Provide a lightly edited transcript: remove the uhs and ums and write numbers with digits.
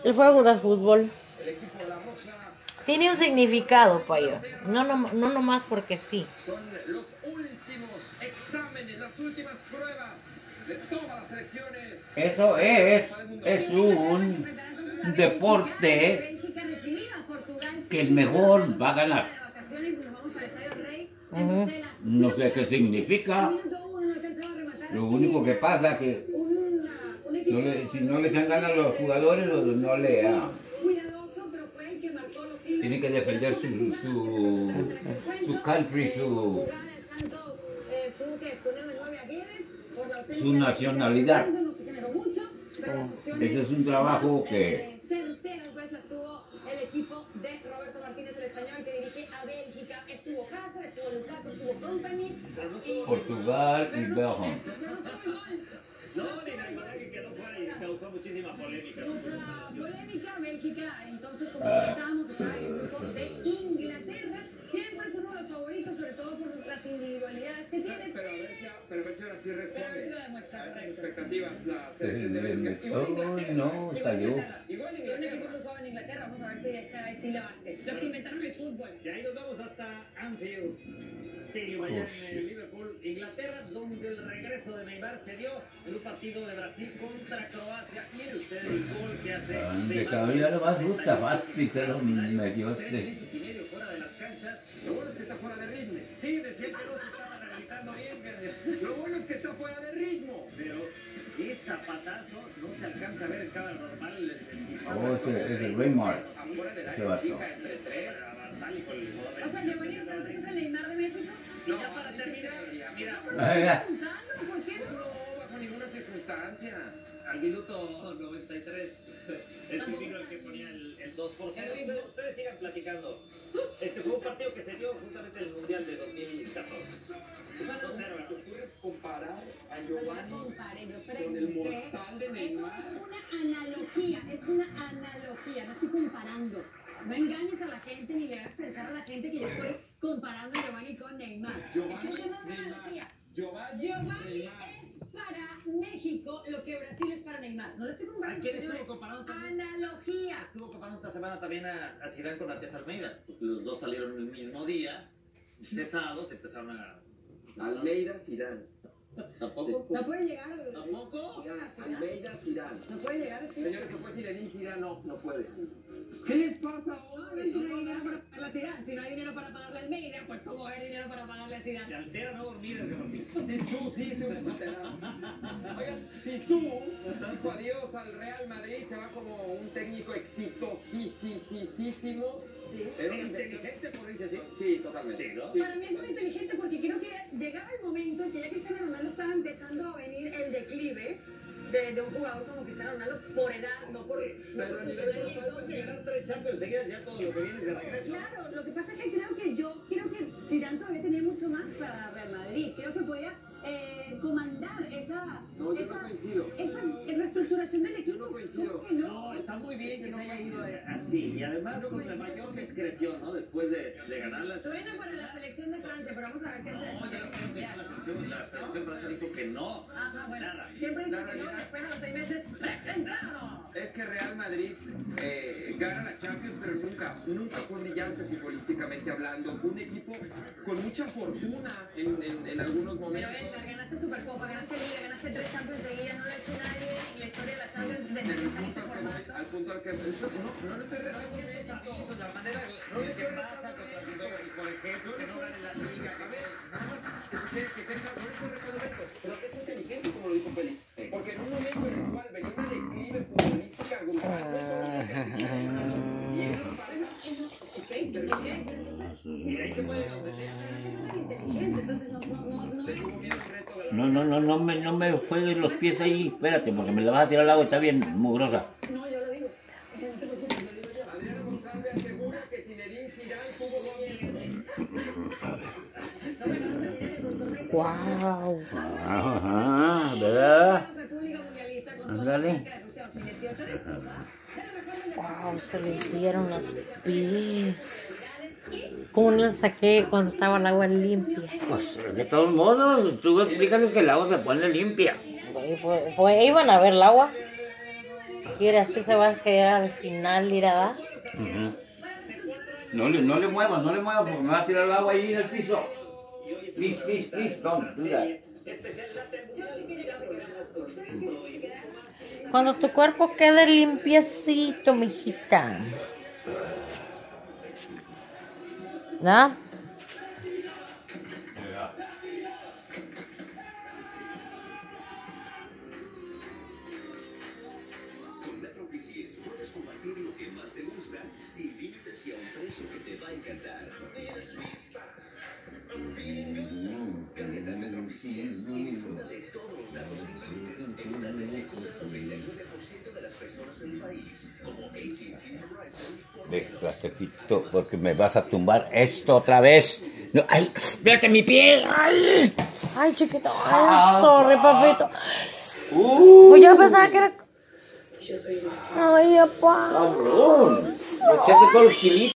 El juego de fútbol tiene un significado, payo. No nomás porque sí. Son los últimos exámenes, las últimas pruebas de todas las selecciones. Eso es un deporte que el mejor va a ganar. No sé qué significa. Lo único que pasa que si no le echan ganas a los jugadores, no le tienen que defender su country, su nacionalidad. Ese es un trabajo que el equipo de Roberto Martínez, el español que dirige a Bélgica. Estuvo Hazard, estuvo Lukaku, estuvo Company. Portugal y Belgium. No, ni la verdad que quedó fuera y causó muchísima polémica. Mucha polémica, Bélgica, entonces como comentábamos, está en el grupo de Inglaterra. Siempre es uno de los favoritos, sobre todo por las individualidades que tiene. Pero a ver si ahora sí responde a las expectativas la Sí, selección de Bélgica. no, salió. Igual un equipo que jugaba en Inglaterra, vamos a ver si esta vez sí lo hace. Los que inventaron el fútbol. Y ahí nos vamos hasta Anfield Stadium, allá en Liverpool, Inglaterra, donde el regreso de Neymar se dio en un partido de Brasil contra Croacia. Mire usted el gol que hace De Neymar. cabría lo más gusta, fácil, se lo metió Fuera de las canchas. Lo bueno es que está fuera de ritmo. Sí, decían que no se estaba rehabilitando bien. Lo bueno es que está fuera de ritmo. Pero ese zapatazo no se alcanza a ver en cámara normal. Es el Raymar. Afuera del Se área va chica, entre tres. O sea, Giovanni Dos Santos es el Neymar de México. No, ya para terminar, mira. ¿Por qué no? No, bajo ninguna circunstancia. Al minuto 93, el primero el que ponía el 2 por 0. Pero ustedes sigan platicando. Este fue un partido que se dio justamente en el Mundial de 2014. 2-0. ¿Puedes comparar a No Giovanni compare, yo con el mortal de Neymar? Eso es una analogía, no estoy comparando. No engañes a la gente ni le hagas pensar a la gente que yo estoy comparando a Giovanni con Neymar. Estoy haciendo una analogía. Giovanni es para México lo que Brasil es para Neymar. No lo estoy comparando. ¿A quién señores. estuvo comparando también? Analogía. Estuvo comparando esta semana también a Zidane con Matías Almeida. Pues los dos salieron el mismo día, cesados, empezaron a... Almeida, Zidane. ¿Tampoco? No puede llegar. ¿Tampoco? Almeida, Zidane. No puede llegar. ¿Sí? Señores, se fue Zinedine Zidane, no puede. ¿Qué les pasa hoy? Si no hay dinero para pagarle a Zidane, si no hay dinero para pagarle a Almeida, pues ¿cómo va a haber dinero para pagarle a Se Zidane? altera no dormir ese partido. Zizou, sí, se me alterado. Oigan, Zizou dijo adiós al Real Madrid, se va como un técnico exitosísimo. Pero Inteligente, por dice así. sí, totalmente. Sí, ¿no? Sí. Para mí es muy inteligente porque creo que llegaba el momento en que ya Cristiano Ronaldo estaba empezando a venir el declive de un jugador como Cristiano Ronaldo por edad, no por funcionamiento. Después de ganar 3 Champions seguidas, ya todo lo que viene es de regreso. Claro, lo que pasa es que creo que Zidane todavía tenía mucho más para Real Madrid. Creo que podía comandar esa reestructuración del equipo. Yo no coincido. ¿Cómo que no? No, está muy bien que se haya ido así. Y además con la mayor discreción, ¿no? Después de ganarlas. Suena para la selección de Francia, pero vamos a ver qué hace No, después. ya creo que la selección francesa dijo que no. Ajá, bueno. Nada. Siempre dicen que no, después a los 6 meses presentaron. Es que Real Madrid gana la Champions, pero nunca fue brillante futbolísticamente hablando. Fue un equipo con mucha fortuna en algunos Pero momentos. venga, ganaste Supercopa, ganaste Liga, ganaste 3 Champions seguidas, no lo ha hecho nadie en la historia de la Champions desde Pero que el está en este punto al que voy, formato. al punto al que no le estoy La manera en que pasa contra el Liverpool, por ejemplo, que no gane la liga. A ver, nada más que ustedes que tengan, no estoy reconociendo, pero que es inteligente como lo dijo Félix. Porque en un momento en el cual venía una declive futbolística grupal, y él lo pareja, Y de ahí se puede donde sea. Inteligente, entonces no le tuvo miedo el reto de la... No me juegues los pies ahí, espérate, porque me la vas a tirar al agua, está bien mugrosa. No, yo lo digo. No te preocupes, lo digo yo. Adriana González asegura que Zinedine Zidane tuvo bien. Wow. Ajá, ¿verdad? República Mundialista con Ándale. de Rusia 2018 disfruta de la mejor del Wow, se le vieron los pies. ¿Cómo no la saqué cuando estaba el agua limpia? Pues de todos modos, tú explícales que el agua se pone limpia. Pues iban a ver el agua. quiere, así se va a quedar al final, dirá. No le muevas, porque me va a tirar el agua ahí del piso. Please, don't do that. Cuando tu cuerpo quede limpiecito, mijita. ¿Ya? Con Metro PCS puedes compartir lo que más te gusta, sin límites y a un precio que te va a encantar. Cámbiate a Metro PCS y disfruta de todos los datos sin límites en una red de con el 99% de las personas en el país, como AT&T Verizon. Déjate quito porque me vas a tumbar esto otra vez. No, ¡ay! ¡Vete mi pie! ¡Ay! Ay, chiquito. Ay, sorry, papito. Pues yo pensaba que era... Ay, papá. ¡Cabrón! Echaste todos los kilitos.